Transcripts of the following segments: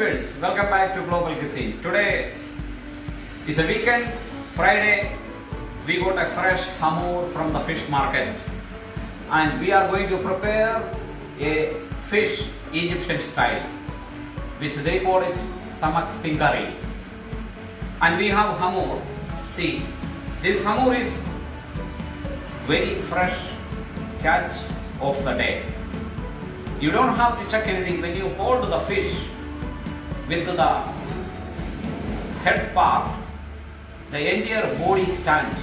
viewers, welcome back to Global Cuisine. Today is a weekend, Friday. We got a fresh hamur from the fish market and we are going to prepare a fish Egyptian style, which they call it samak singari. And we have hamur. See, this hamur is very fresh catch of the day. You don't have to check anything. When you hold the fish with the head part, the entire body stands.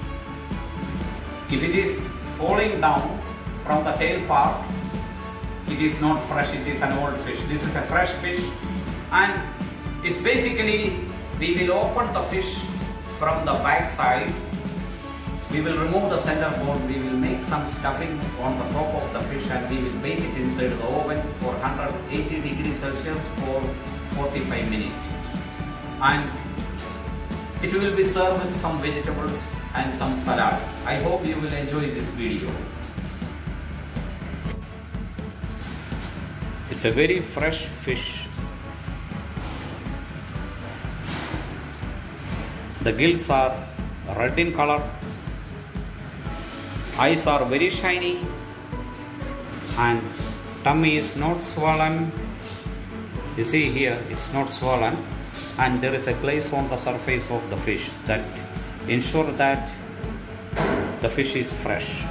If it is falling down from the tail part, it is not fresh, it is an old fish. This is a fresh fish, and it's basically, we will open the fish from the back side. We will remove the center bone, we will make some stuffing on the top of the fish and we will bake it inside the oven for 180 degrees Celsius for 45 minutes. And it will be served with some vegetables and some salad. I hope you will enjoy this video. It's a very fresh fish. The gills are red in color. Eyes are very shiny and tummy is not swollen. You see here, it's not swollen, and there is a glaze on the surface of the fish that ensure that the fish is fresh.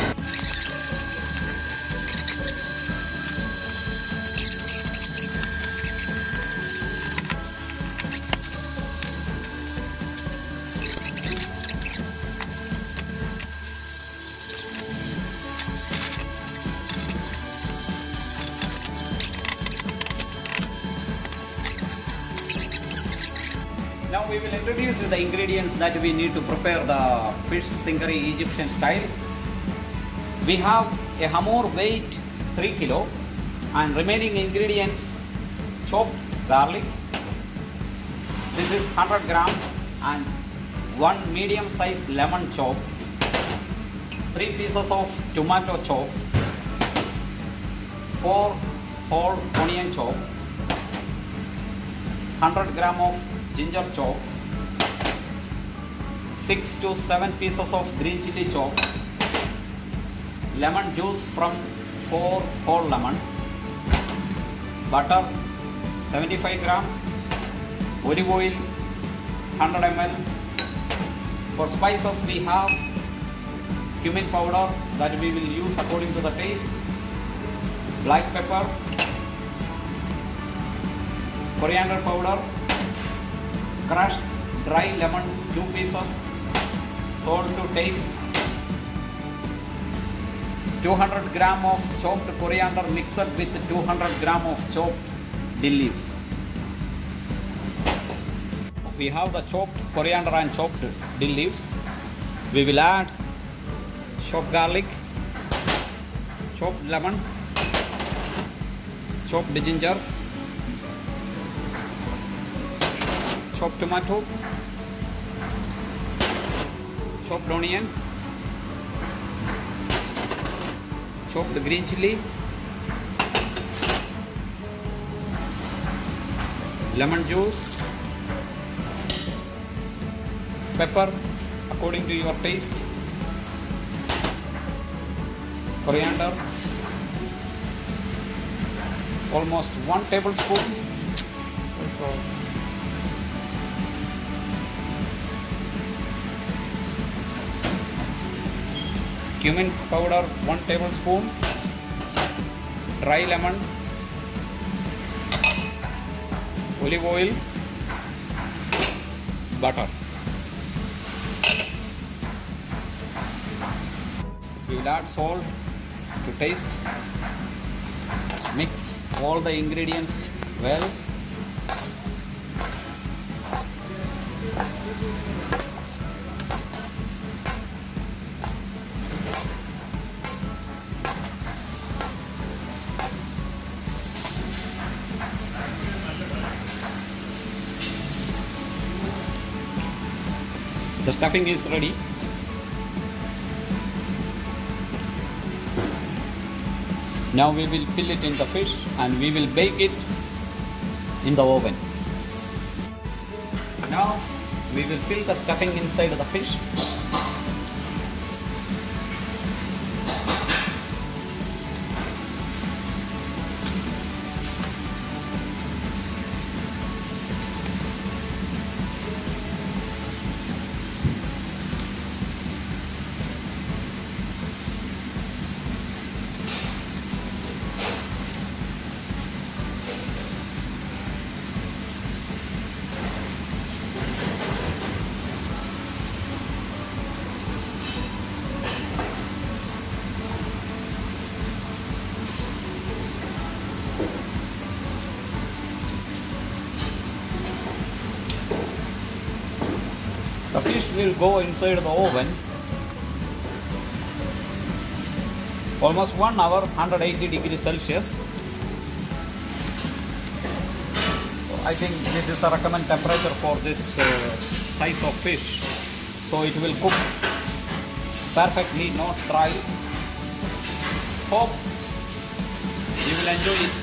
Now we will introduce you the ingredients that we need to prepare the fish singari Egyptian style. We have a hamur weight 3 kg and remaining ingredients: chopped garlic. This is 100 gram and 1 medium size lemon chop, 3 pieces of tomato chop, 4 whole onion chop, 100 gram of ginger chop, 6 to 7 pieces of green chili chop, lemon juice from 4 whole lemon, butter 75 gram, olive oil 100 ml. For spices we have cumin powder that we will use according to the taste, black pepper, coriander powder, crushed dry lemon 2 pieces, salt to taste, 200 gram of chopped coriander mixed with 200 gram of chopped dill leaves. We have the chopped coriander and chopped dill leaves. We will add chopped garlic, chopped lemon, chopped ginger, chopped tomato, chopped onion, chopped green chili, lemon juice, pepper according to your taste, coriander, almost 1 tablespoon, cumin powder 1 tablespoon, dry lemon, olive oil, butter. We will add salt to taste. Mix all the ingredients well. The stuffing is ready. Now we will fill it in the fish and we will bake it in the oven. Now we will fill the stuffing inside the fish. The fish will go inside the oven almost 1 hour, 180 degrees Celsius. So I think this is the recommended temperature for this size of fish. So it will cook perfectly, not dry. Hope you will enjoy it.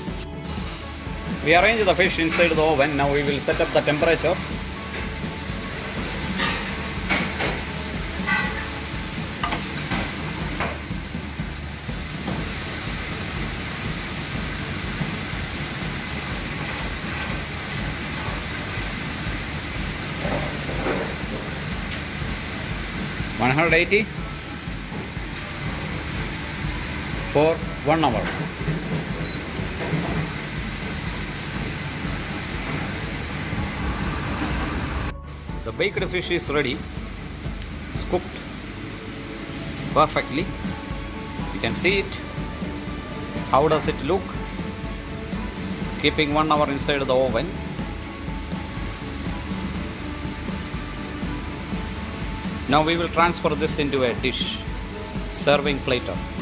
We arrange the fish inside the oven. Now we will set up the temperature. (180) for 1 hour. The baked fish is ready. It's cooked perfectly. You can see it. How does it look? Keeping 1 hour inside the oven. Now we will transfer this into a dish, serving platter.